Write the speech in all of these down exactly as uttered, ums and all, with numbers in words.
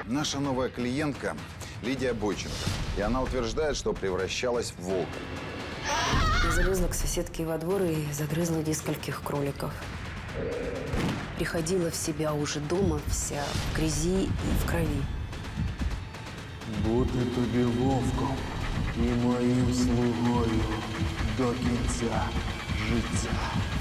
Наша новая клиентка Лидия Бойченко. И она утверждает, что превращалась в волка. Я залезла к соседке во двор и загрызла нескольких кроликов. Приходила в себя уже дома, вся в грязи и в крови. Бути тобі вовком і моїм слугою до кінця життя.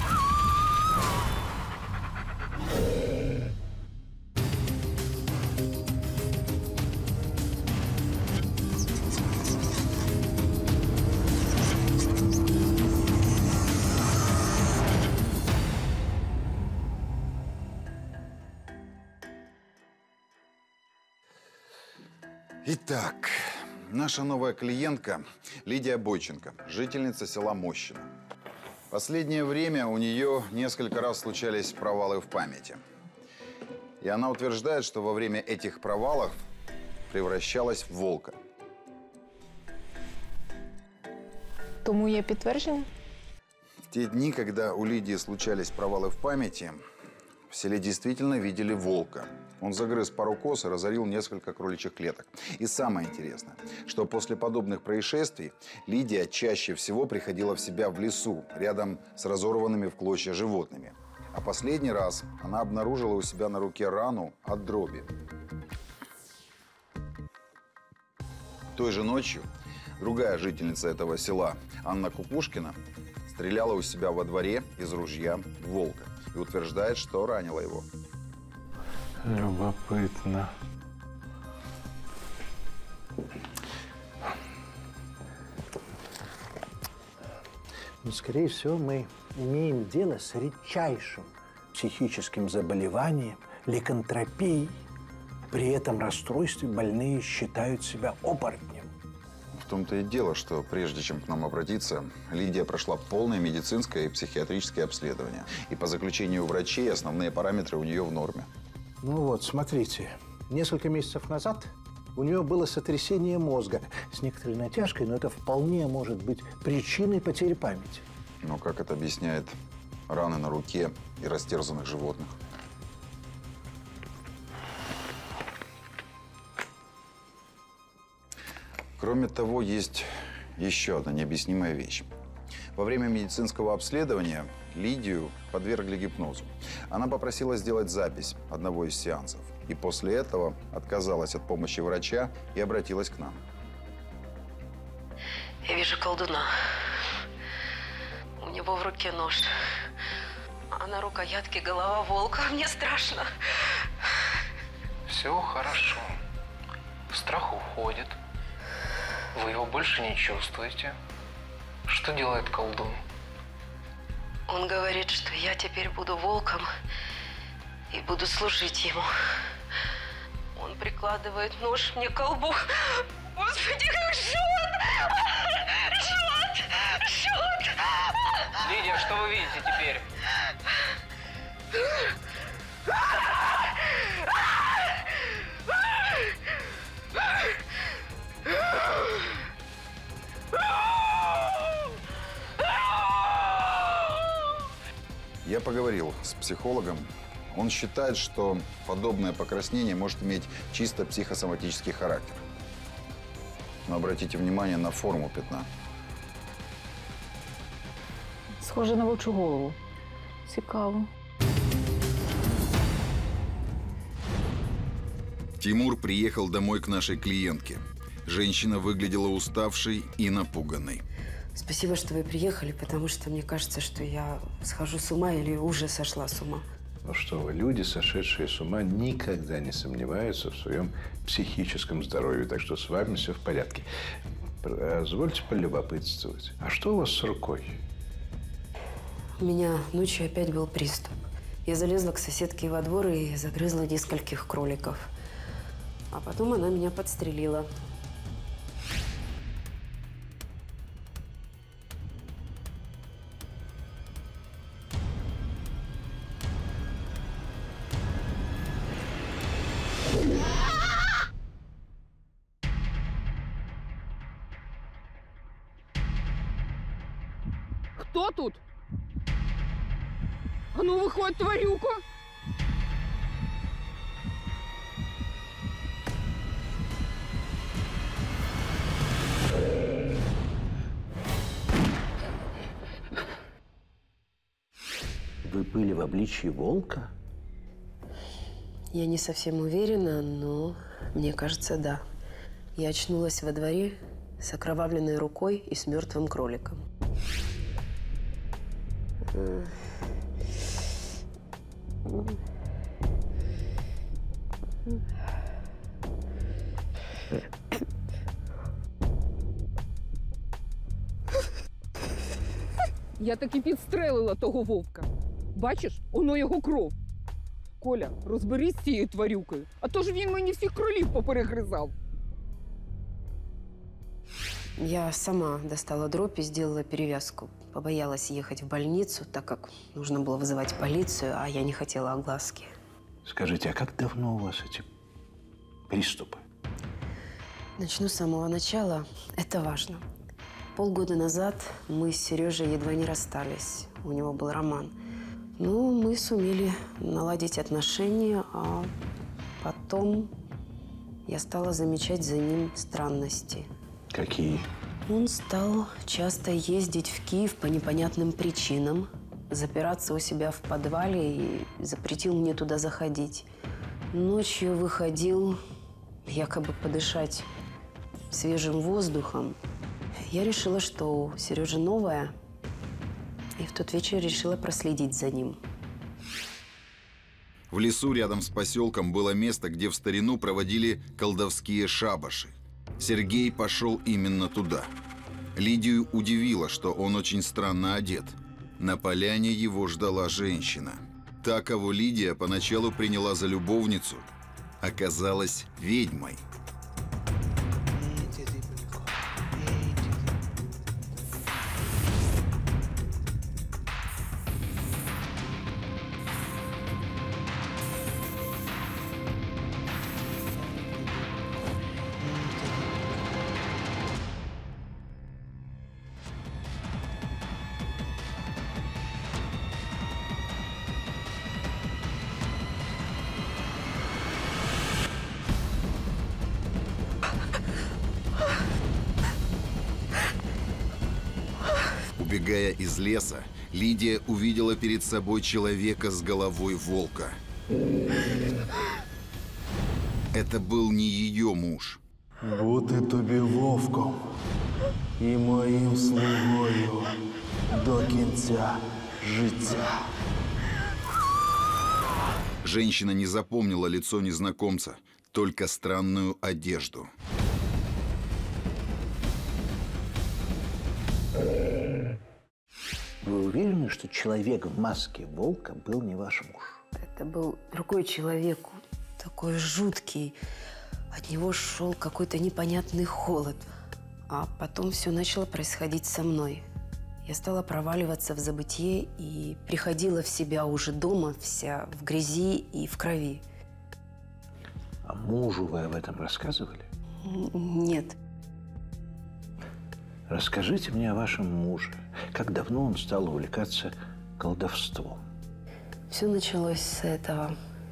Итак, наша новая клиентка Лидия Бойченко, жительница села Мощино. Последнее время у нее несколько раз случались провалы в памяти. И она утверждает, что во время этих провалов превращалась в волка. Тому є підтвердження? В те дни, когда у Лидии случались провалы в памяти, в селе действительно видели волка. Он загрыз пару коз и разорил несколько кроличьих клеток. И самое интересное, что после подобных происшествий Лидия чаще всего приходила в себя в лесу, рядом с разорванными в клочья животными. А последний раз она обнаружила у себя на руке рану от дроби. Той же ночью другая жительница этого села, Анна Кукушкина, стреляла у себя во дворе из ружья в волка и утверждает, что ранила его. Любопытно. Но, скорее всего, мы имеем дело с редчайшим психическим заболеванием, ликантропией. При этом расстройстве больные считают себя оборотнем. В том-то и дело, что прежде чем к нам обратиться, Лидия прошла полное медицинское и психиатрическое обследование. И по заключению врачей основные параметры у нее в норме. Ну вот, смотрите, несколько месяцев назад у нее было сотрясение мозга с некоторой натяжкой, но это вполне может быть причиной потери памяти. Но как это объясняет раны на руке и растерзанных животных? Кроме того, есть еще одна необъяснимая вещь. Во время медицинского обследования Лидию подвергли гипнозу. Она попросила сделать запись одного из сеансов. И после этого отказалась от помощи врача и обратилась к нам. Я вижу колдуна. У него в руке нож. А на рукоятке голова волка. Мне страшно. Все хорошо. Страх уходит. Вы его больше не чувствуете. Что делает колдун? Он говорит, что я теперь буду волком и буду служить ему. Он прикладывает нож мне к колбу. Господи, как жжет! Жжет! Жжет! Лидия, что вы видите теперь? Я поговорил с психологом. Он считает, что подобное покраснение может иметь чисто психосоматический характер. Но обратите внимание на форму пятна. Схоже на вовчу голову. Цікаво. Тимур приехал домой к нашей клиентке. Женщина выглядела уставшей и напуганной. Спасибо, что вы приехали, потому что мне кажется, что я схожу с ума или уже сошла с ума. Ну что вы, люди, сошедшие с ума, никогда не сомневаются в своем психическом здоровье. Так что с вами все в порядке. Позвольте полюбопытствовать. А что у вас с рукой? У меня ночью опять был приступ. Я залезла к соседке во двор и загрызла нескольких кроликов. А потом она меня подстрелила. Кто тут? А ну, выходь, тварюка! Вы были в обличии волка? Я не совсем уверена, но мне кажется, да. Я очнулась во дворе с окровавленной рукой и с мертвым кроликом. Я таки підстрелила того вовка. Бачиш, воно його кров. Коля, розберись з цією тварюкою, а то ж він мені всіх кролів поперегризав. Я сама достала дробь и сделала перевязку. Побоялась ехать в больницу, так как нужно было вызывать полицию, а я не хотела огласки. Скажите, а как давно у вас эти приступы? Начну с самого начала. Это важно. Полгода назад мы с Сережей едва не расстались. У него был роман. Ну, мы сумели наладить отношения, а потом я стала замечать за ним странности. Какие? Он стал часто ездить в Киев по непонятным причинам, запираться у себя в подвале и запретил мне туда заходить. Ночью выходил якобы подышать свежим воздухом. Я решила, что у Сережи новая, и в тот вечер решила проследить за ним. В лесу рядом с поселком было место, где в старину проводили колдовские шабаши. Сергей пошел именно туда. Лидию удивило, что он очень странно одет. На поляне его ждала женщина. Та, кого Лидия поначалу приняла за любовницу, оказалась ведьмой. Убегая из леса, Лидия увидела перед собой человека с головой волка. Это был не ее муж. Бути тобі вовком і моїм слугою до кінця життя. Женщина не запомнила лицо незнакомца, только странную одежду. Вы уверены, что человек в маске волка был не ваш муж? Это был другой человек, такой жуткий. От него шел какой-то непонятный холод. А потом все начало происходить со мной. Я стала проваливаться в забытье и приходила в себя уже дома, вся в грязи и в крови. А мужу вы об этом рассказывали? Нет. Расскажите мне о вашем муже. Как давно он стал увлекаться колдовством? Все началось с этого.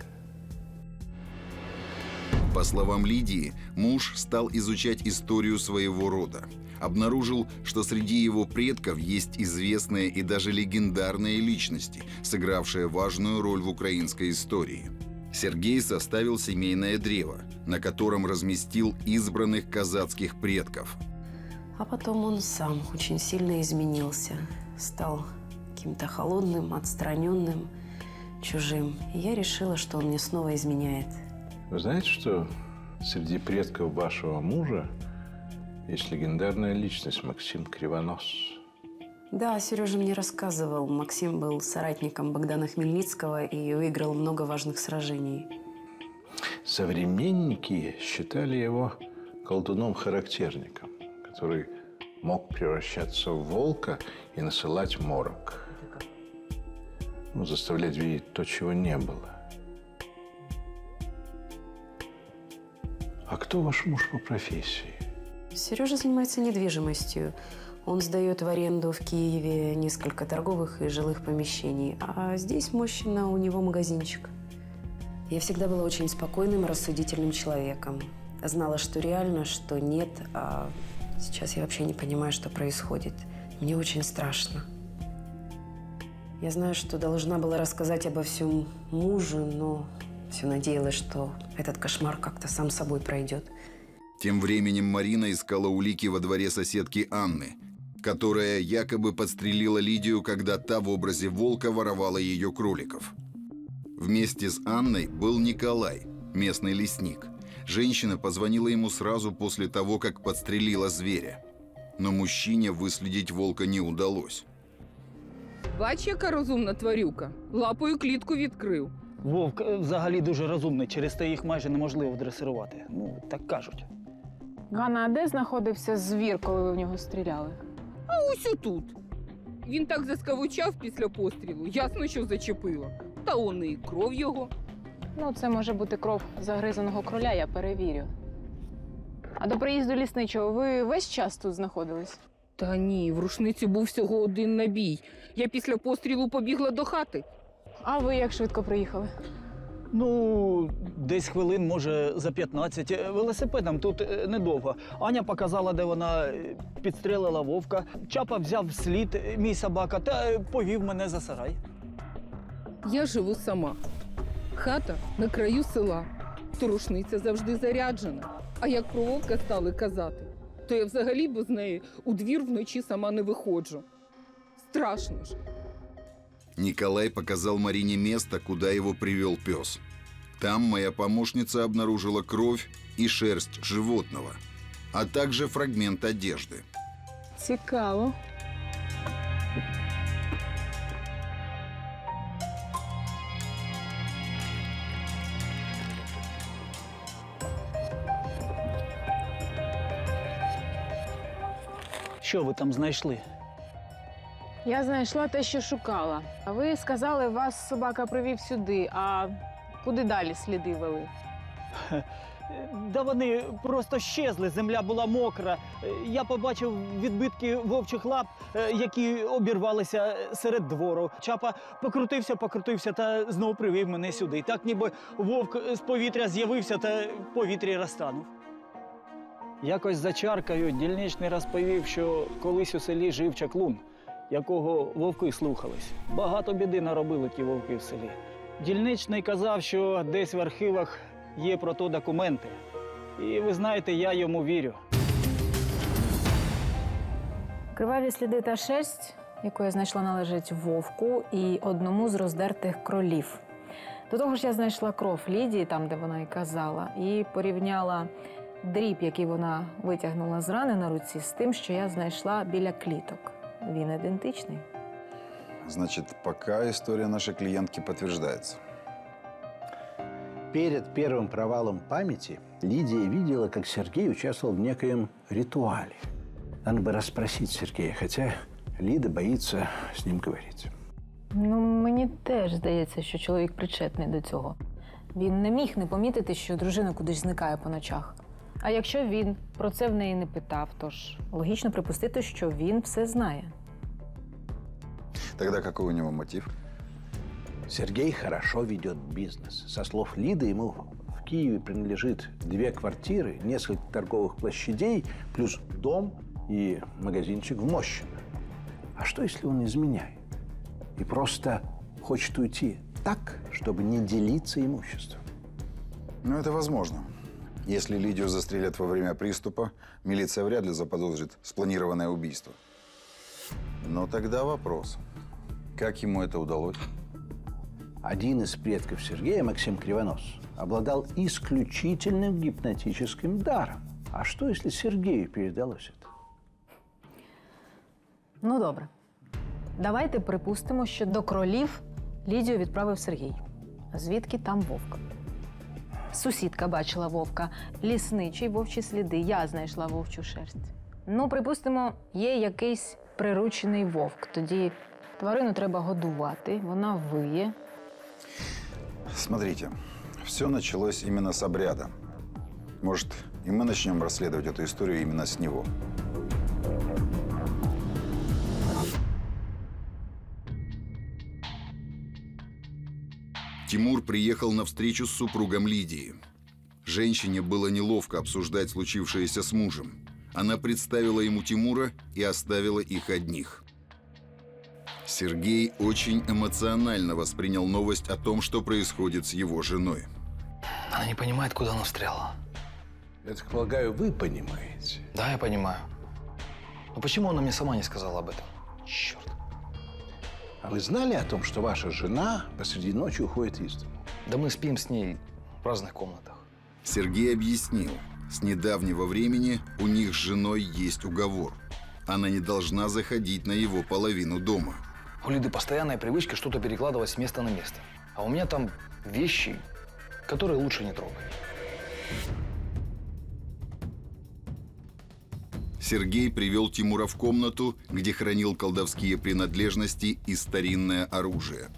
По словам Лидии, муж стал изучать историю своего рода. Обнаружил, что среди его предков есть известные и даже легендарные личности, сыгравшие важную роль в украинской истории. Сергей составил семейное древо, на котором разместил избранных казацких предков. А потом он сам очень сильно изменился. Стал каким-то холодным, отстраненным, чужим. И я решила, что он мне снова изменяет. Вы знаете, что среди предков вашего мужа есть легендарная личность Максим Кривонос? Да, Сережа мне рассказывал. Максим был соратником Богдана Хмельницкого и выиграл много важных сражений. Современники считали его колдуном-характерником, который мог превращаться в волка и насылать морок. Ну, заставлять видеть то, чего не было. А кто ваш муж по профессии? Сережа занимается недвижимостью. Он сдает в аренду в Киеве несколько торговых и жилых помещений. А здесь мощно у него магазинчик. Я всегда была очень спокойным, рассудительным человеком. Знала, что реально, что нет. А сейчас я вообще не понимаю, что происходит. Мне очень страшно. Я знаю, что должна была рассказать обо всем мужу, но все надеялась, что этот кошмар как-то сам собой пройдет. Тем временем Марина искала улики во дворе соседки Анны, которая якобы подстрелила Лидию, когда та в образе волка воровала ее кроликов. Вместе с Анной был Николай, местный лесник. Женщина позвонила ему сразу после того, как подстрелила зверя. Но мужчине выследить волка не удалось. Бач, яка розумна тварюка. Лапою клітку відкрив. Вовк е, взагалі дуже розумний, через те їх майже неможливо дресирувати. Ну, так кажуть. Ганна, а де знаходився звір, коли ви в нього стріляли? Ось отут. Він так заскавучав після пострілу. Ясно, що зачепило. Та он і кров його. Ну, це може бути кров загризаного кроля, я перевірю. А до приїзду лісничого ви весь час тут знаходились? Та ні, в рушниці був всього один набій. Я після пострілу побігла до хати. А ви як швидко приїхали? Ну, десь хвилин, може, за п'ятнадцять. Велосипедом тут е, недовго. Аня показала, де вона е, підстрелила вовка. Чапа взяв слід, е, мій собака, та е, повів мене за сарай. Я живу сама. Хата на краю села. То рушниця завжди заряджена. А як про вовка стали казати, то я взагалі без неї у двір вночі сама не виходжу. Страшно ж. Николай показал Марине место, куда его привел пес. Там моя помощница обнаружила кровь и шерсть животного, а также фрагмент одежды. Цікаво. Що ви там знайшли? Я знайшла те, що шукала. А ви сказали, вас собака привів сюди, а куди далі сліди вели? Да вони просто щезли, земля була мокра. Е, Я побачив відбитки вовчих лап, е, які обірвалися серед двору. Чапа покрутився, покрутився та знову привів мене сюди. Так ніби вовк з повітря з'явився та в повітрі розтанув. Якось за чаркою дільничний розповів, що колись у селі жив чаклун, якого вовки слухались. Багато біди наробили ті вовки в селі. Дільничний казав, що десь в архівах є про то документи. І ви знаєте, я йому вірю. Криваві сліди та шерсть, яку я знайшла, належить вовку і одному з роздертих кролів. До того ж, я знайшла кров Лідії, там, де вона і казала, і порівняла дріб, який вона витягнула з рани на руці, з тим, що я знайшла біля кліток. Він ідентичний. Значит, пока история нашей клиентки подтверждается. Перед первым провалом памяти Лидия видела, как Сергей участвовал в некоем ритуале. Надо бы расспросить Сергея, хотя Лида боится с ним говорить. Ну, мені теж здається, що чоловік причетний до цього. Він не міг не помітити, що дружина кудись зникає по ночах. А якщо він про це в неї не питав, то ж логічно припустити, що він все знає. Тогда какой у него мотив? Сергей хорошо ведет бизнес. Со слов Лиды, ему в Киеве принадлежит две квартиры, несколько торговых площадей, плюс дом и магазинчик в Мощино. А что, если он изменяет и просто хочет уйти так, чтобы не делиться имуществом? Ну, это возможно. Если Лидию застрелят во время приступа, милиция вряд ли заподозрит спланированное убийство. Но тогда вопрос. Как ему это удалось? Один из предков Сергея, Максим Кривонос, обладал исключительным гипнотическим даром. А что, если Сергею передалось это? Ну, добре. Давайте припустимо, що до кролів Лідію відправив Сергій. Звідки там вовк? Сусідка бачила вовка, лісничий вовчі сліди, я знайшла вовчу шерсть. Ну, припустимо, є якийсь приручений вовк. Тоді тварину треба годувати, вона виє. Смотрите, все началось именно с обряда. Может, и мы начнем расследовать эту историю именно с него. Тимур приехал на встречу с супругом Лидии. Женщине было неловко обсуждать случившееся с мужем. Она представила ему Тимура и оставила их одних. Сергей очень эмоционально воспринял новость о том, что происходит с его женой. Она не понимает, куда она встряла. Я так полагаю, вы понимаете. Да, я понимаю. Но почему она мне сама не сказала об этом? Черт. А вы знали о том, что ваша жена посреди ночи уходит из дома? Да мы спим с ней в разных комнатах. Сергей объяснил, с недавнего времени у них с женой есть уговор. Она не должна заходить на его половину дома. У Лиды постоянная привычка что-то перекладывать с места на место. А у меня там вещи, которые лучше не трогать. Сергей привел Тимура в комнату, где хранил колдовские принадлежности и старинное оружие.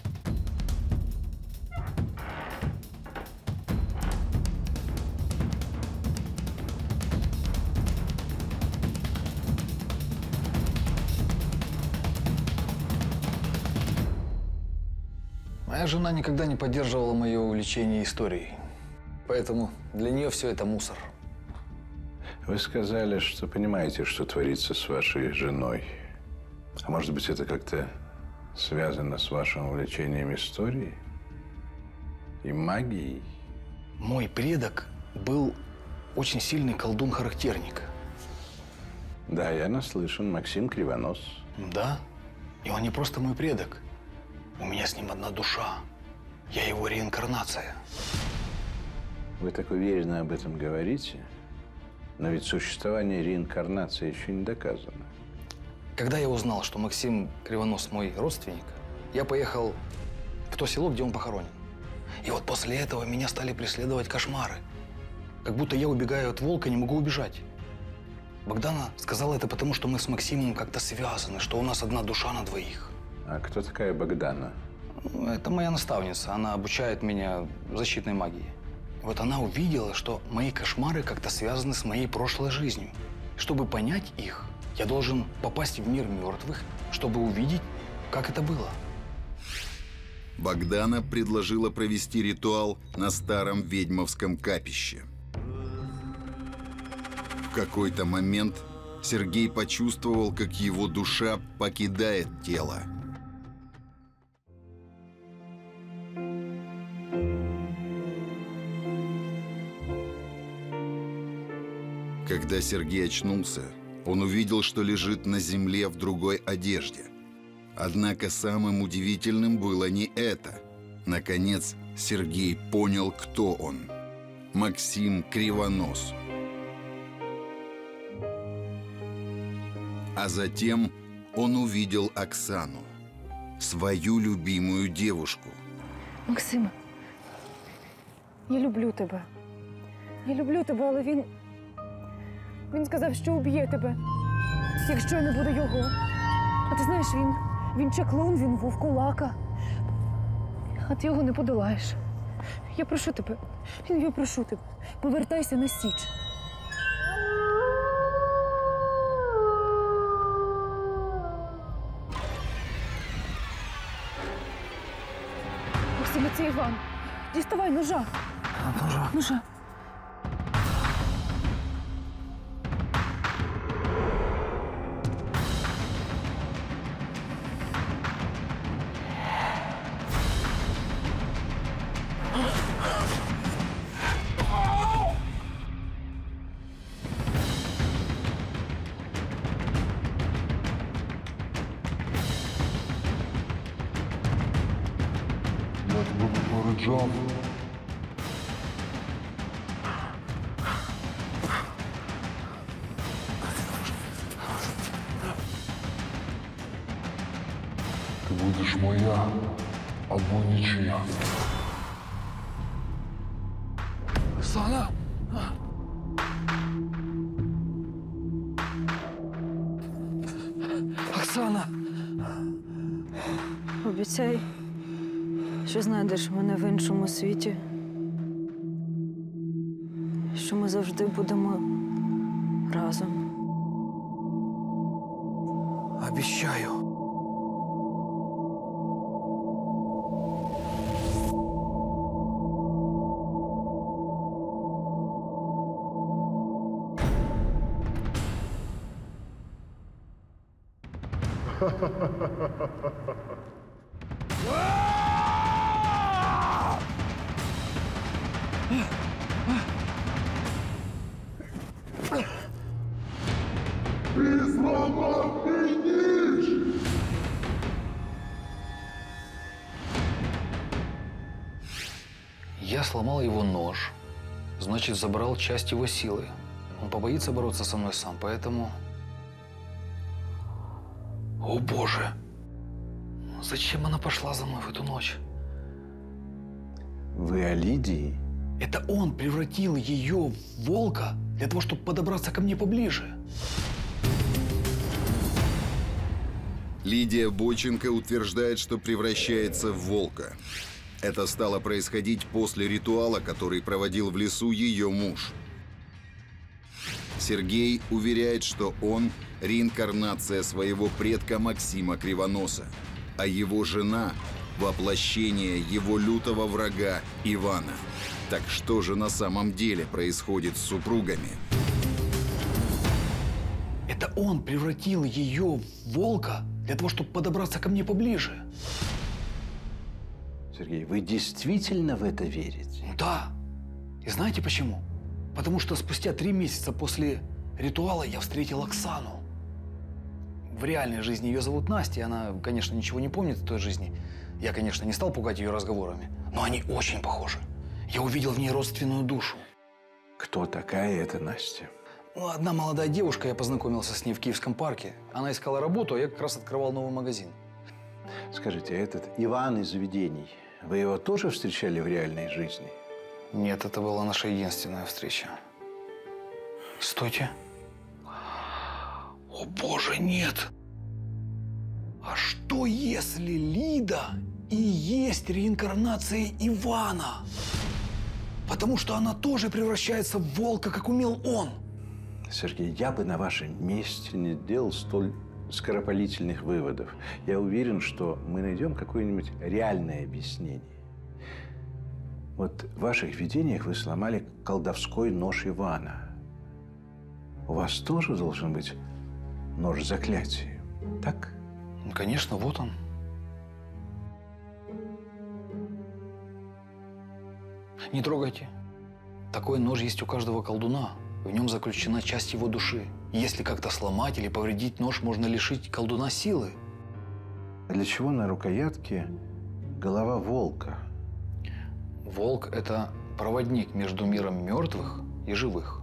Моя жена никогда не поддерживала мое увлечение историей. Поэтому для нее все это мусор. Вы сказали, что понимаете, что творится с вашей женой. А может быть, это как-то связано с вашим увлечением историей и магией? Мой предок был очень сильный колдун-характерник. Да, я наслышан. Максим Кривонос. Да, и он не просто мой предок. У меня с ним одна душа. Я его реинкарнация. Вы так уверенно об этом говорите, но ведь существование реинкарнации еще не доказано. Когда я узнал, что Максим Кривонос мой родственник, я поехал в то село, где он похоронен. И вот после этого меня стали преследовать кошмары. Как будто я убегаю от волка, не могу убежать. Богдана сказала это потому, что мы с Максимом как-то связаны, что у нас одна душа на двоих. А кто такая Богдана? Это моя наставница. Она обучает меня защитной магии. Вот она увидела, что мои кошмары как-то связаны с моей прошлой жизнью. Чтобы понять их, я должен попасть в мир мертвых, чтобы увидеть, как это было. Богдана предложила провести ритуал на старом ведьмовском капище. В какой-то момент Сергей почувствовал, как его душа покидает тело. Когда Сергей очнулся, он увидел, что лежит на земле в другой одежде. Однако самым удивительным было не это. Наконец, Сергей понял, кто он. Максим Кривонос. А затем он увидел Оксану, свою любимую девушку. Максиме, я люблю тебе. Я люблю тебе, але він... Він сказав, що уб'є тебе, якщо я не буду його. А ти знаєш, він, він чаклун, він вовкулака. А ти його не подолаєш. Я прошу тебе, я прошу тебе, повертайся на Січ. Максиме, це Іван. Діставай ножа. Ножа? Ножа. Я тебе попереджав. Ти будеш моя або нічия. Оксана! Оксана! Обіцяй, що знайдеш мене в іншому світі. Що ми завжди будемо разом. Обещаю. Я сломал его нож, значит, забрал часть его силы. Он побоится бороться со мной сам, поэтому... О, Боже! Зачем она пошла за мной в эту ночь? Вы о Лидии? Это он превратил ее в волка для того, чтобы подобраться ко мне поближе. Лидия Бойченко утверждает, что превращается в волка. Это стало происходить после ритуала, который проводил в лесу ее муж. Сергей уверяет, что он – реинкарнация своего предка Максима Кривоноса, а его жена – воплощение его лютого врага Ивана. Так что же на самом деле происходит с супругами? Это он превратил ее в волка для того, чтобы подобраться ко мне поближе. Сергей, вы действительно в это верите? Да. И знаете почему? Потому что спустя три месяца после ритуала я встретил Оксану. В реальной жизни ее зовут Настя, и она, конечно, ничего не помнит в той жизни. Я, конечно, не стал пугать ее разговорами, но они очень похожи. Я увидел в ней родственную душу. Кто такая эта Настя? Ну, одна молодая девушка, я познакомился с ней в Киевском парке. Она искала работу, а я как раз открывал новый магазин. Скажите, а этот Иван из заведений, вы его тоже встречали в реальной жизни? Нет, это была наша единственная встреча. Стойте. О, Боже, нет! А что, если Лида и есть реинкарнация Ивана? Потому что она тоже превращается в волка, как умел он. Сергей, я бы на вашем месте не делал столь скоропалительных выводов. Я уверен, что мы найдем какое-нибудь реальное объяснение. Вот в ваших видениях вы сломали колдовской нож Ивана. У вас тоже должен быть нож заклятия, так? Ну, конечно, вот он. Не трогайте. Такой нож есть у каждого колдуна. В нем заключена часть его души. Если как-то сломать или повредить нож, можно лишить колдуна силы. А для чего на рукоятке голова волка? Волк – это проводник между миром мертвых и живых.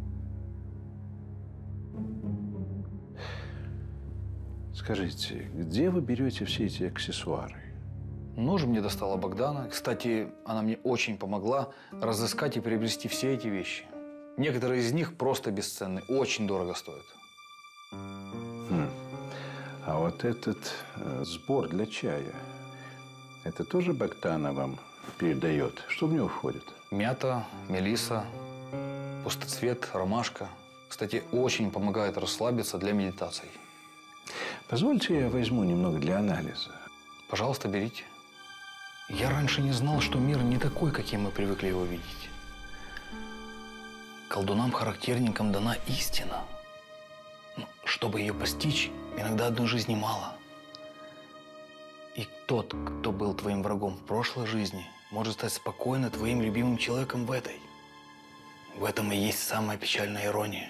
Скажите, где вы берете все эти аксессуары? Нож мне достала Богдана. Кстати, она мне очень помогла разыскать и приобрести все эти вещи. Некоторые из них просто бесценны, очень дорого стоят. Хм. А вот этот э, сбор для чая, это тоже Богдана вам передает? Что в него входит? Мята, мелиса, пустоцвет, ромашка. Кстати, очень помогает расслабиться для медитаций. Позвольте, я возьму немного для анализа. Пожалуйста, берите. Я раньше не знал, что мир не такой, каким мы привыкли его видеть. Колдунам-характерникам дана истина. Но чтобы ее постичь, иногда одной жизни мало. И тот, кто был твоим врагом в прошлой жизни, может стать спокойно твоим любимым человеком в этой. В этом и есть самая печальная ирония.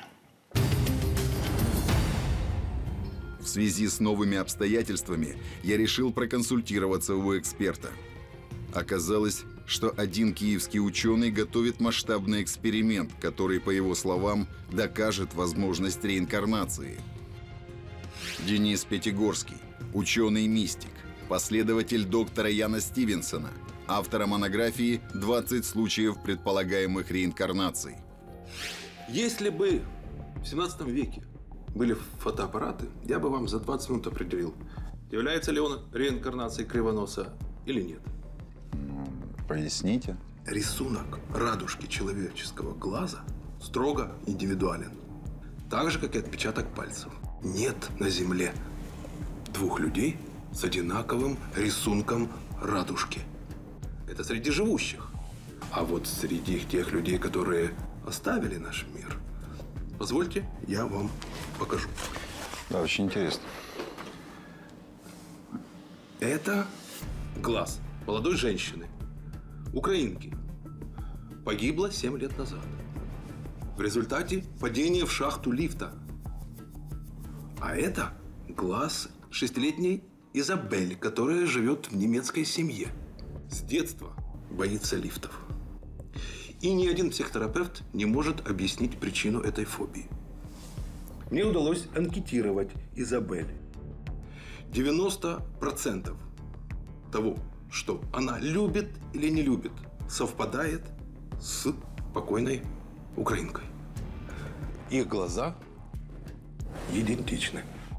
В связи с новыми обстоятельствами я решил проконсультироваться у эксперта. Оказалось, что один киевский ученый готовит масштабный эксперимент, который, по его словам, докажет возможность реинкарнации. Денис Пятигорский, ученый-мистик, последователь доктора Яна Стивенсона, автора монографии «двадцать случаев предполагаемых реинкарнаций». Если бы в семнадцатом веке были фотоаппараты, я бы вам за двадцать минут определил, является ли он реинкарнацией Кривоноса или нет. Поясните. Рисунок радужки человеческого глаза строго индивидуален. Так же, как и отпечаток пальцев. Нет на Земле двух людей с одинаковым рисунком радужки. Это среди живущих. А вот среди тех людей, которые оставили наш мир, позвольте, я вам покажу. Да, очень интересно. Это глаз молодой женщины, украинки. Погибла семь лет назад. В результате падения в шахту лифта. А это глаз шестилетней Изабель, которая живет в немецкой семье. С детства боится лифтов. И ни один психотерапевт не может объяснить причину этой фобии. Мне удалось анкетировать Изабель. девяносто процентов того, что она любит или не любит, совпадает с покойной украинкой. Их глаза идентичны.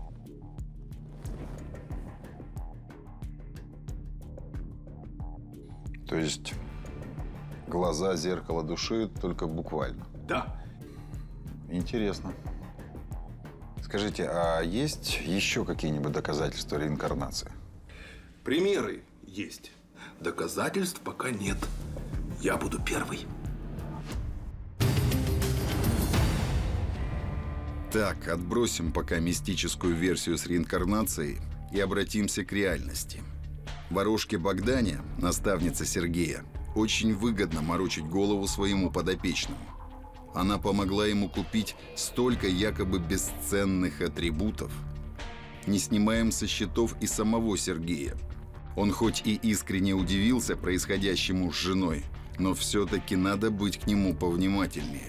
То есть глаза – зеркало души, только буквально? Да. Интересно. Скажите, а есть еще какие-нибудь доказательства реинкарнации? Примеры есть. Доказательств пока нет. Я буду первый. Так, отбросим пока мистическую версию с реинкарнацией и обратимся к реальности. Ворожке Богдане, наставнице Сергея, очень выгодно морочить голову своему подопечному. Она помогла ему купить столько якобы бесценных атрибутов. Не снимаем со счетов и самого Сергея. Он хоть и искренне удивился происходящему с женой, но все-таки надо быть к нему повнимательнее.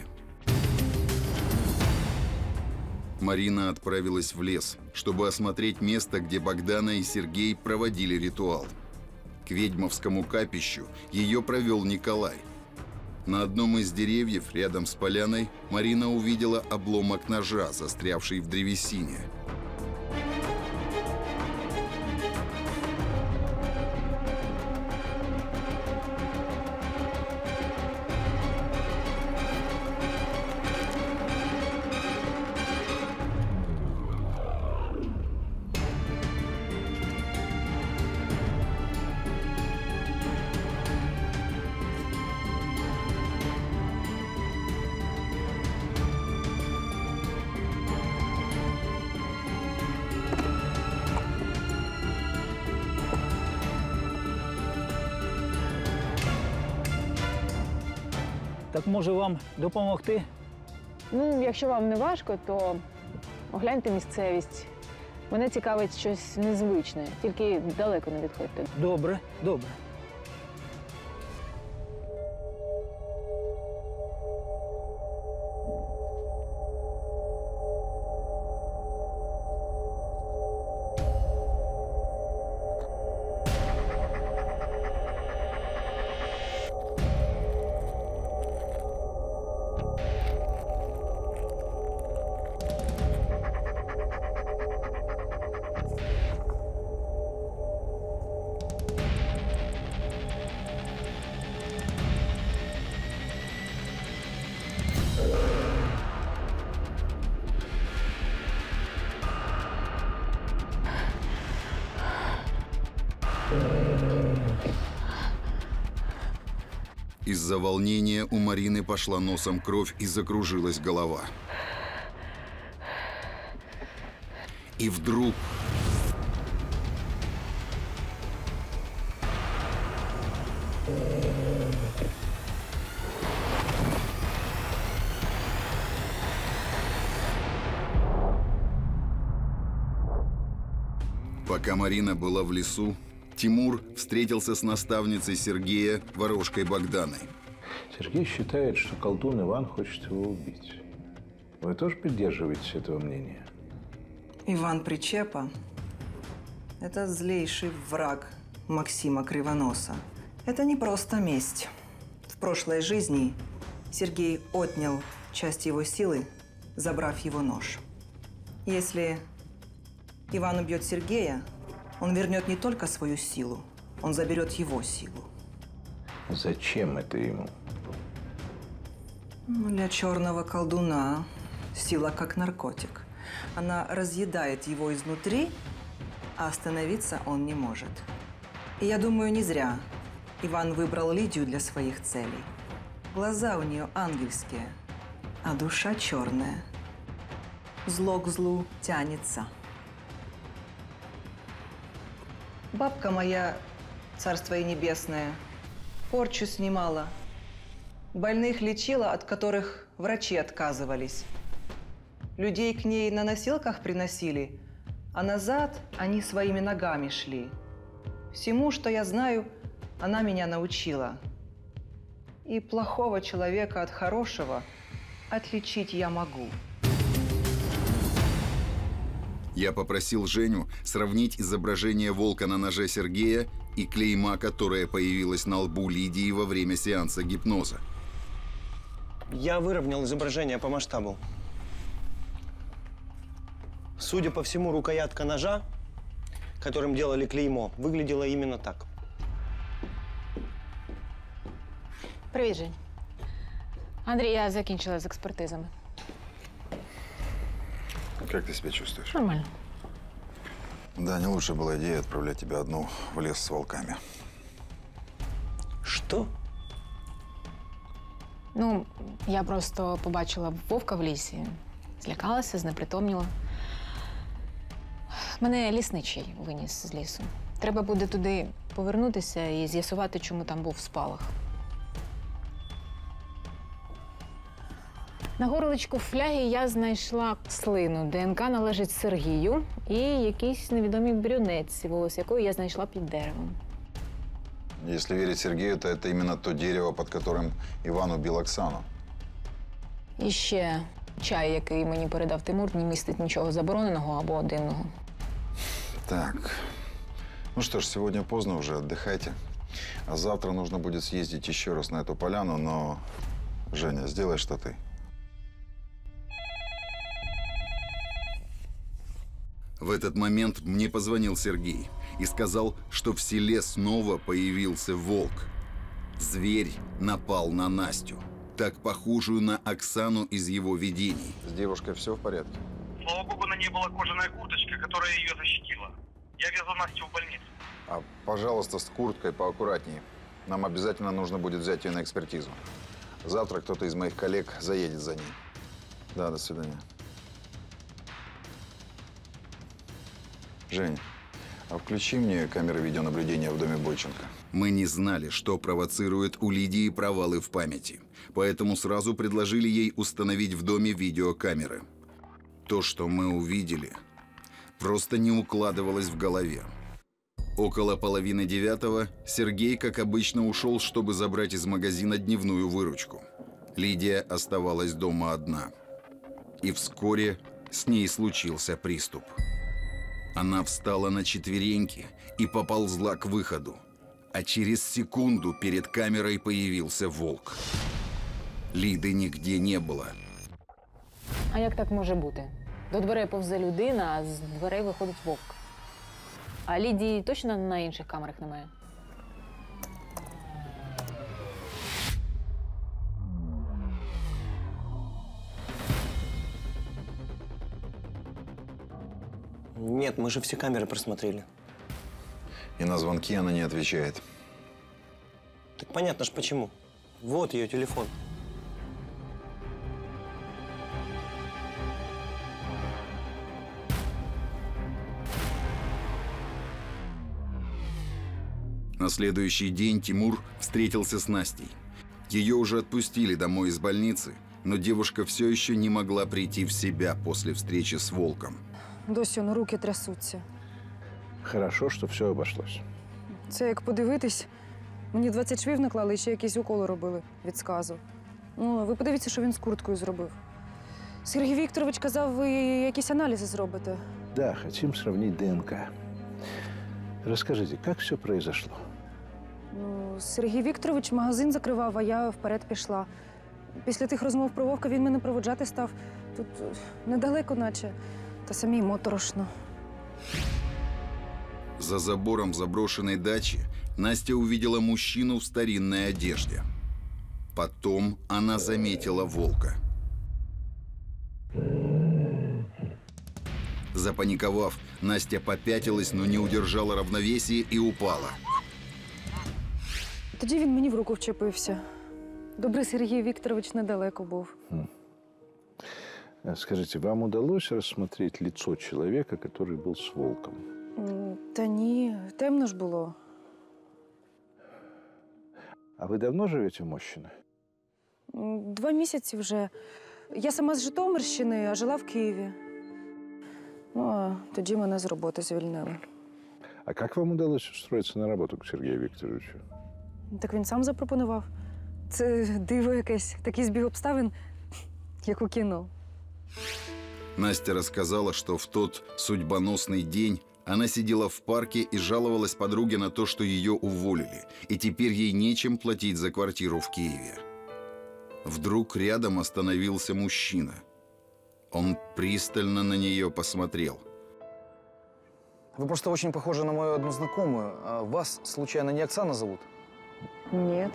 Марина отправилась в лес, чтобы осмотреть место, где Богдана и Сергей проводили ритуал. К ведьмовскому капищу ее провел Николай. На одном из деревьев рядом с поляной Марина увидела обломок ножа, застрявший в древесине. Так може вам допомогти? Ну, якщо вам не важко, то огляньте місцевість. Мене цікавить щось незвичне, тільки далеко не відходьте. Добре, добре. Из-за волнения у Марины пошла носом кровь и закружилась голова. И вдруг... Пока Марина была в лесу, Тимур встретился с наставницей Сергея, ворожкой Богданой. Сергей считает, что колдун Иван хочет его убить. Вы тоже придерживаетесь этого мнения? Иван Причепа – это злейший враг Максима Кривоноса. Это не просто месть. В прошлой жизни Сергей отнял часть его силы, забрав его нож. Если Иван убьет Сергея, он вернет не только свою силу, он заберет его силу. Зачем это ему? Для черного колдуна сила как наркотик. Она разъедает его изнутри, а остановиться он не может. И я думаю, не зря Иван выбрал Лидию для своих целей. Глаза у нее ангельские, а душа черная. Зло к злу тянется. Бабка моя, царство ей небесное, порчу снимала. Больных лечила, от которых врачи отказывались. Людей к ней на носилках приносили, а назад они своими ногами шли. Всему, что я знаю, она меня научила. И плохого человека от хорошего отличить я могу. Я попросил Женю сравнить изображение волка на ноже Сергея и клейма, которое появилось на лбу Лидии во время сеанса гипноза. Я выровнял изображение по масштабу. Судя по всему, рукоятка ножа, которым делали клеймо, выглядела именно так. Привіт, Жень. Андрій, я закінчила з експертизами. Как ты себя чувствуешь? Нормально. Да, не лучшая была идея отправлять тебя одну в лес с волками. Что? Ну, я просто побачила вовка в лісі, злякалася, знепритомніла. Мене лісничий виніс з лісу. Треба буде туди повернутися і з'ясувати, чому там був спалах. На горличку фляги я знайшла слину. ДНК належить Сергію і якійсь невідомій брюнетці, волосся якої я знайшла під деревом. Если верить Сергею, то это именно то дерево, под которым Иван убил Оксану. І ще чай, який мені передав Тимур, не містить нічого забороненого або дивного. Так, ну что ж, сегодня поздно уже, отдыхайте. А завтра нужно будет съездить еще раз на эту поляну, но, Женя, сделай что ты. В этот момент мне позвонил Сергей и сказал, что в селе снова появился волк. Зверь напал на Настю, так похожую на Оксану из его видений. С девушкой все в порядке? Слава богу, на ней была кожаная курточка, которая ее защитила. Я везу Настю в больницу. А, пожалуйста, с курткой поаккуратнее. Нам обязательно нужно будет взять ее на экспертизу. Завтра кто-то из моих коллег заедет за ней. Да, до свидания. Жень, а включи мне камеры видеонаблюдения в доме Бойченко. Мы не знали, что провоцирует у Лидии провалы в памяти. Поэтому сразу предложили ей установить в доме видеокамеры. То, что мы увидели, просто не укладывалось в голове. Около половины девятого Сергей, как обычно, ушел, чтобы забрать из магазина дневную выручку. Лидия оставалась дома одна. И вскоре с ней случился приступ. Она встала на четвереньки и поползла к выходу. А через секунду перед камерой появился волк. Лиды нигде не было. А як так може бути? До дверей повзе людина, а з дверей виходить вовк. А Лідії точно на інших камерах немає? Нет, мы же все камеры просмотрели. И на звонки она не отвечает. Так понятно ж почему. Вот ее телефон. На следующий день Тимур встретился с Настей. Ее уже отпустили домой из больницы, но девушка все еще не могла прийти в себя после встречи с волком. Досі ну, руки трясуться. Хорошо, що все обошлось. Це як подивитись, мені двадцять швів наклали і ще якісь уколи робили від сказу. Ну, ви подивіться, що він з курткою зробив. Сергій Вікторович казав, ви якісь аналізи зробите. Да, хотим сравнить ДНК. Расскажите, как все произошло? Ну, Сергій Вікторович магазин закривав, а я вперед пішла. Після тих розмов про вовка він мене проводжати став. Тут недалеко наче, та самій моторошно. За забором заброшенной дачи Настя увидела мужчину в старинной одежде. Потом она заметила волка. Запаниковав, Настя попятилась, но не удержала равновесие и упала. Тоді він мені в руку вчепився. Добре, Сергій Вікторович недалеко був. Скажите, вам удалось рассмотреть лицо человека, который был с волком? М, Та ні, темно ж було. А вы давно живете в Мощино? М, Два місяці вже. Я сама з Житомирщини, а жила в Києві. Ну, а тоді мене з роботи звільнили. А как вам удалось устроиться на работу к Сергею Викторовичу? Так він сам запропонував. Це диво якесь, такий збіг обставин, як у кіно. Настя рассказала, что в тот судьбоносный день она сидела в парке и жаловалась подруге на то, что ее уволили, и теперь ей нечем платить за квартиру в Киеве. Вдруг рядом остановился мужчина. Он пристально на нее посмотрел. Вы просто очень похожи на мою одну знакомую. А вас, случайно, не Оксана зовут? Нет.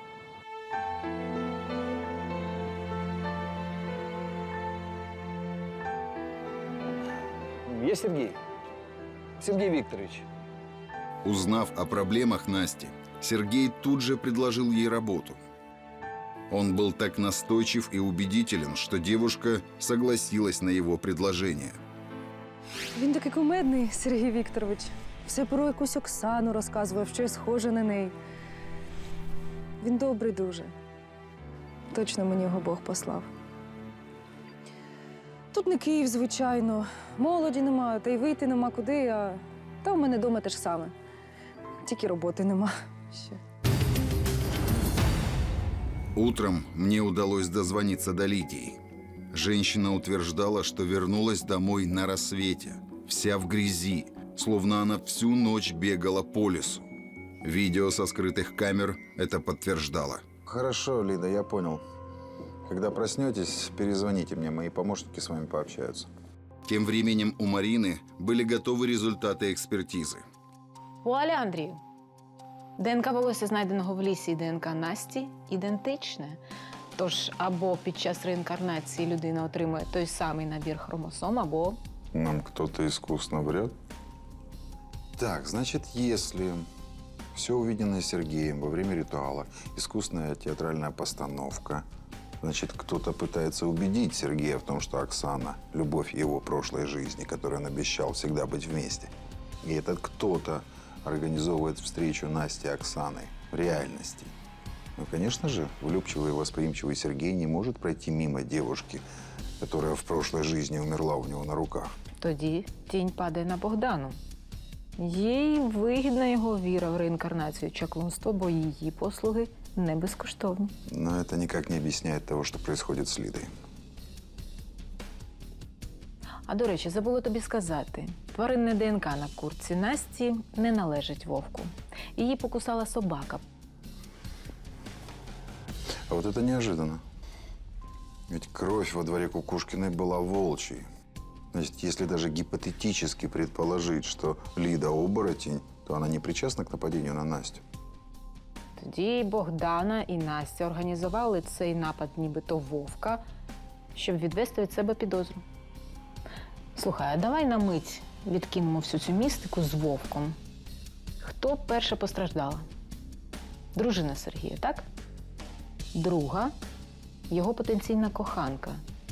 Я Сергей. Сергей Викторович. Узнав о проблемах Насти, Сергей тут же предложил ей работу. Он был так настойчив и убедителен, что девушка согласилась на его предложение. Він такий кумедний, Сергій Вікторович. Все про якусь Оксану розказував, що й схоже на неї. Він добрий дуже. Точно мені його Бог послав. Тут не Київ, звичайно. Молоді нема, та й вийти нема куди, а та в мене вдома те ж саме. Тільки роботи нема ще. Утром мне удалось дозвониться до Лидии. Женщина утверждала, что вернулась домой на рассвете, вся в грязи, словно она всю ночь бегала по лесу. Видео со скрытых камер это подтверждало. Хорошо, Лида, я понял. Когда проснетесь, перезвоните мне, мои помощники с вами пообщаются. Тем временем у Марины были готовы результаты экспертизы. Вуаля, Андрію. ДНК волосся, знайденого в лісі, і ДНК Насті ідентичне. Тож або під час реінкарнації людина отримує той самий набір хромосом, або… Нам кто-то искусно врет? Так, значит, если все увиденное Сергеем во время ритуала, искусная театральная постановка, значит, кто-то пытается убедить Сергея в том, что Оксана – любовь его прошлой жизни, которой он обещал всегда быть вместе. И этот кто-то организовывает встречу Насти и Оксаны в реальности. Ну, конечно же, влюбчивый и восприимчивый Сергей не может пройти мимо девушки, которая в прошлой жизни умерла у него на руках. Тоді тінь падає на Богдану. Їй вигідна його віра в реінкарнацію чаклунства, бо її послуги не безкоштовні. Но это никак не объясняет того, что происходит с Лидой. А, до речі, забула тобі сказати. Тваринне ДНК на куртці Насті не належить Вовку. Її покусала собака. А вот это неожиданно. Ведь кровь во дворе Кукушкиной была волчьей. Значит, если даже гипотетически предположить, что Лида оборотень, то она не причастна к нападению на Настю. Тоді Богдана і Настя організували цей напад нібито Вовка, щоб відвести від себе підозру. Слухай, а давай на мить відкинемо всю цю містику з Вовком. Хто перша постраждала? Дружина Сергія, так? Друга – його потенційна коханка.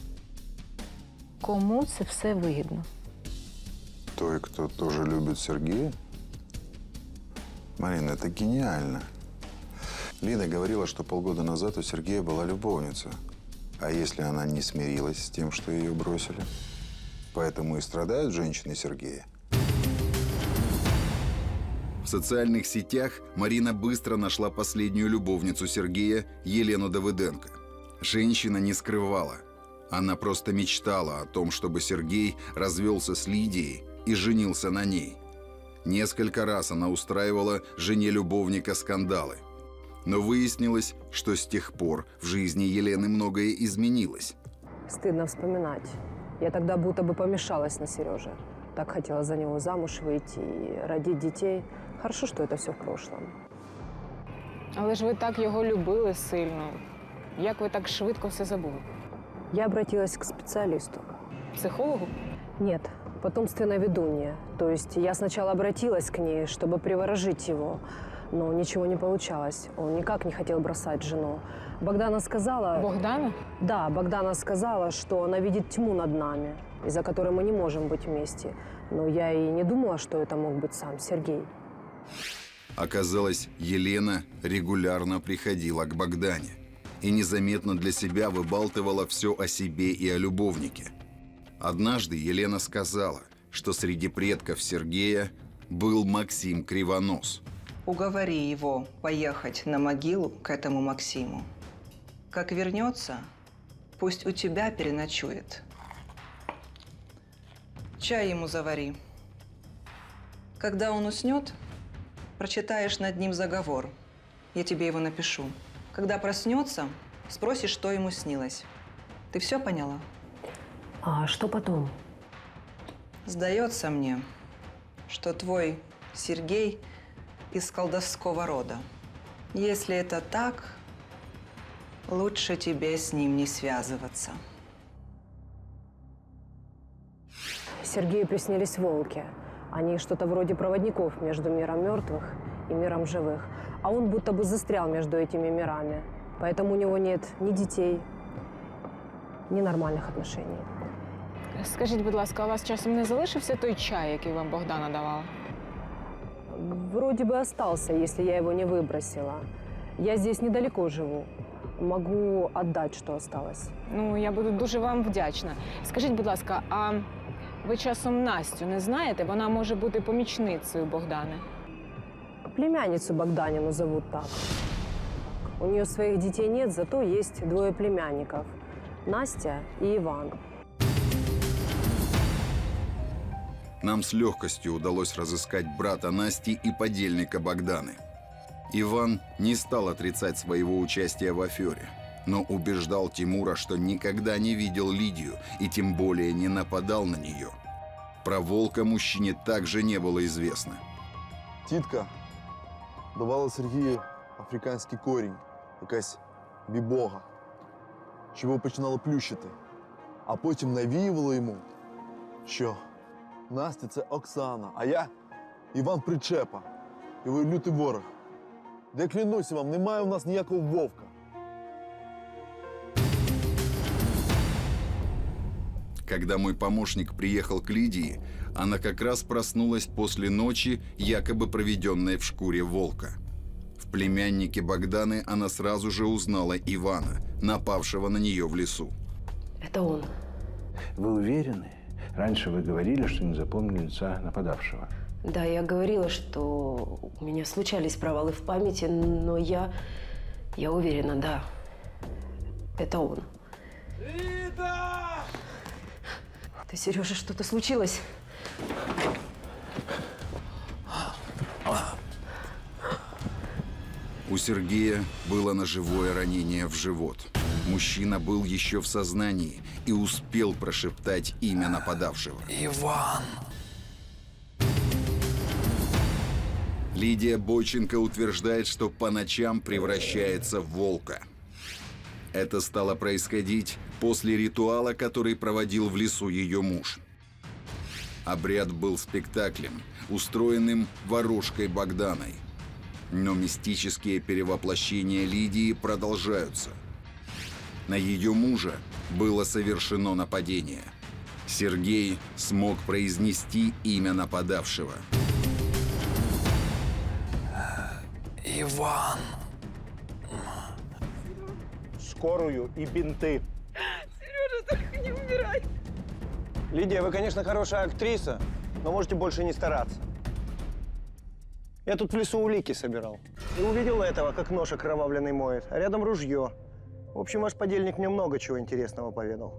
Кому це все вигідно? Той, кто тоже любит Сергея? Марина, это гениально. Лида говорила, что полгода назад у Сергея была любовница. А если она не смирилась с тем, что ее бросили? Поэтому и страдают женщины Сергея. В социальных сетях Марина быстро нашла последнюю любовницу Сергея, Елену Давыденко. Женщина не скрывала. Она просто мечтала о том, чтобы Сергей развелся с Лидией и женился на ней. Несколько раз она устраивала жене любовника скандалы. Но выяснилось, что с тех пор в жизни Елены многое изменилось. Стыдно вспоминать. Я тогда будто бы помешалась на Сереже. Так хотела за него замуж выйти и родить детей. Хорошо, что это все в прошлом. Але ж ви так його любили сильно. Як ви так швидко все забули? Я обратилась к специалисту. Психологу? Нет, потомственная ведунья. То есть я сначала обратилась к ней, чтобы приворожить его, но ничего не получалось. Он никак не хотел бросать жену. Богдана сказала… Богдана? Да, Богдана сказала, что она видит тьму над нами, из-за которой мы не можем быть вместе. Но я и не думала, что это мог быть сам Сергей. Оказалось, Елена регулярно приходила к Богдане и незаметно для себя выбалтывала все о себе и о любовнике. Однажды Елена сказала, что среди предков Сергея был Максим Кривонос. Уговори его поехать на могилу к этому Максиму. Как вернется, пусть у тебя переночует. Чай ему завари. Когда он уснет, прочитаешь над ним заговор. Я тебе его напишу. Когда проснется, спросишь, что ему снилось. Ты все поняла? А что потом? Сдается мне, что твой Сергей из колдовского рода. Если это так, лучше тебе с ним не связываться. Сергею приснились волки. Они что-то вроде проводников между миром мертвых и миром живых. А он будто бы застрял между этими мирами. Поэтому у него нет ни детей, ни нормальних отношений. Скажіть, будь ласка, у вас часом не залишився той чай, який вам Богдана давала? Вроде бы остался, если я его не выбросила. Я здесь недалеко живу. Могу отдать, что осталось. Ну, я буду дуже вам вдячна. Скажіть, будь ласка, а ви часом Настю не знаєте? Вона може бути помічницею Богдани. Племянницу Богданину зовут так. У нее своих детей нет, зато есть двое племянников. Настя и Иван. Нам с легкостью удалось разыскать брата Насти и подельника Богданы. Иван не стал отрицать своего участия в афере, но убеждал Тимура, что никогда не видел Лидию и тем более не нападал на нее. Про волка мужчине также не было известно. Тітка давала Сергію африканський корінь, якась бібога, щоб його починало плющити, а потім навіювало йому, що Настя – це Оксана, а я – Іван Причепа, його лютий ворог. Де клянуся вам, немає у нас ніякого вовка. Когда мой помощник приехал к Лидии, она как раз проснулась после ночи, якобы проведенной в шкуре волка. В племяннике Богданы она сразу же узнала Ивана, напавшего на нее в лесу. Это он. Вы уверены? Раньше вы говорили, что не запомнили лица нападавшего. Да, я говорила, что у меня случались провалы в памяти, но я, я уверена, да, это он. Лида! Ты, Сережа, что-то случилось? У Сергея было ножевое ранение в живот. Мужчина был еще в сознании и успел прошептать имя нападавшего. Иван. Лидия Бойченко утверждает, что по ночам превращается в волка. Это стало происходить после ритуала, который проводил в лесу ее муж. Обряд был спектаклем, устроенным ворожкой Богданой. Но мистические перевоплощения Лидии продолжаются. На ее мужа было совершено нападение. Сергей смог произнести имя нападавшего. Иван. Скорую и бинты. Сережа, только не умирай. Лидия, вы, конечно, хорошая актриса, но можете больше не стараться. Я тут в лесу улики собирал. И увидел этого, как нож окровавленный моет, а рядом ружье. В общем, ваш подельник мне много чего интересного поведал.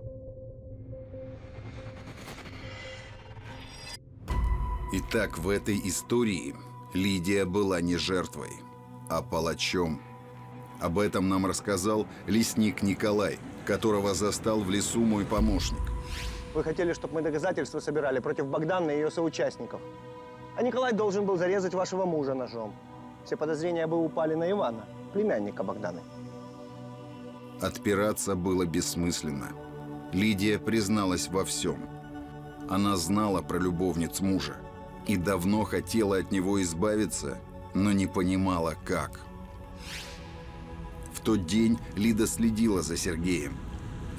Итак, в этой истории Лидия была не жертвой, а палачом. Об этом нам рассказал лесник Николай, которого застал в лесу мой помощник. Вы хотели, чтобы мы доказательства собирали против Богданы и ее соучастников. А Николай должен был зарезать вашего мужа ножом. Все подозрения бы упали на Ивана, племянника Богданы. Отпираться было бессмысленно. Лидия призналась во всем. Она знала про любовниц мужа и давно хотела от него избавиться, но не понимала, как. В тот день Лида следила за Сергеем.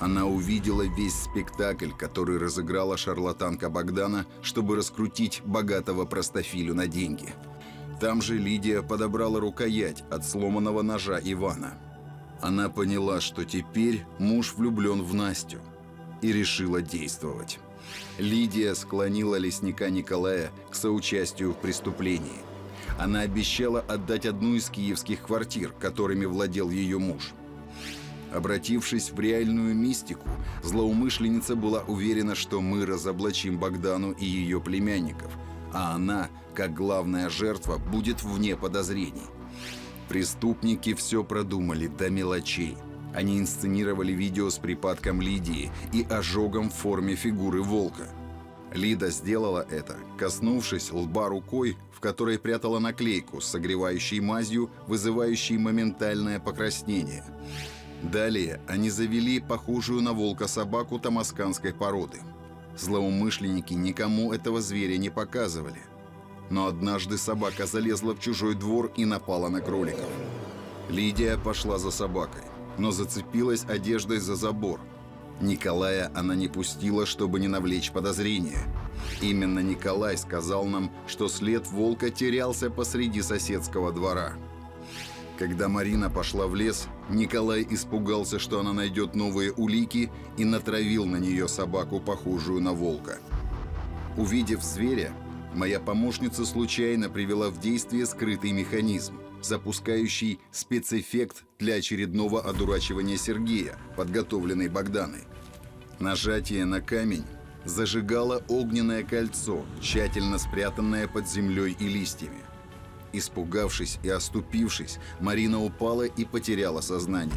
Она увидела весь спектакль, который разыграла шарлатанка Богдана, чтобы раскрутить богатого простофилю на деньги. Там же Лидия подобрала рукоять от сломанного ножа Ивана. Она поняла, что теперь муж влюблен в Настю, и решила действовать. Лидия склонила лесника Николая к соучастию в преступлении. Она обещала отдать одну из киевских квартир, которыми владел ее муж. Обратившись в реальную мистику, злоумышленница была уверена, что мы разоблачим Богдану и ее племянников, а она, как главная жертва, будет вне подозрений. Преступники все продумали до мелочей. Они инсценировали видео с припадком Лидии и ожогом в форме фигуры волка. Лида сделала это, коснувшись лба рукой, в которой прятала наклейку с согревающей мазью, вызывающей моментальное покраснение. Далее они завели похожую на волка собаку томасканской породы. Злоумышленники никому этого зверя не показывали. Но однажды собака залезла в чужой двор и напала на кроликов. Лидия пошла за собакой, но зацепилась одеждой за забор. Николая она не пустила, чтобы не навлечь подозрения. Именно Николай сказал нам, что след волка терялся посреди соседского двора. Когда Марина пошла в лес, Николай испугался, что она найдет новые улики, и натравил на нее собаку, похожую на волка. Увидев зверя, моя помощница случайно привела в действие скрытый механизм, запускающий спецэффект для очередного одурачивания Сергея, подготовленный Богданой. Нажатие на камень зажигало огненное кольцо, тщательно спрятанное под землей и листьями. Испугавшись и оступившись, Марина упала и потеряла сознание.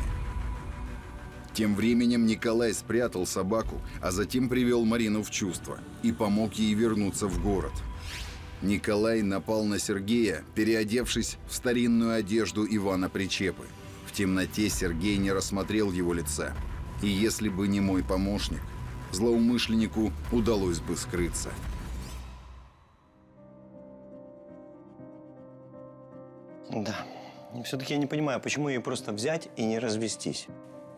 Тем временем Николай спрятал собаку, а затем привел Марину в чувство и помог ей вернуться в город. Николай напал на Сергея, переодевшись в старинную одежду Ивана Причепы. В темноте Сергей не рассмотрел его лица. И если бы не мой помощник, злоумышленнику удалось бы скрыться. Да. Все-таки я не понимаю, почему ее просто взять и не развестись.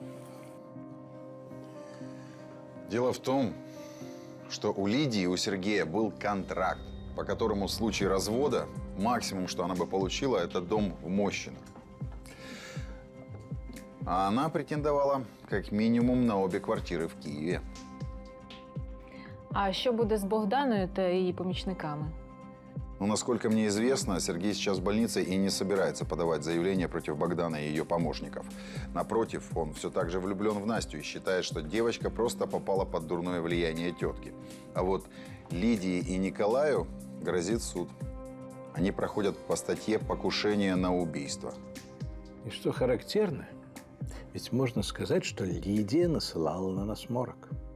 Дело в том, что у Лидии и у Сергея был контракт, по которому в случае развода максимум, что она бы получила, это дом в Мощинах. А она претендовала как минимум на обе квартири в Києві. А що буде з Богданою та її помічниками? Ну, насколько мне известно, Сергей сейчас в больнице и не собирается подавать заявление против Богдана и ее помощников. Напротив, он все так же влюблен в Настю и считает, что девочка просто попала под дурное влияние тетки. А вот Лидии и Николаю грозит суд. Они проходят по статье «Покушение на убийство». И что характерно, ведь можно сказать, что Лидия насылала на нас морок.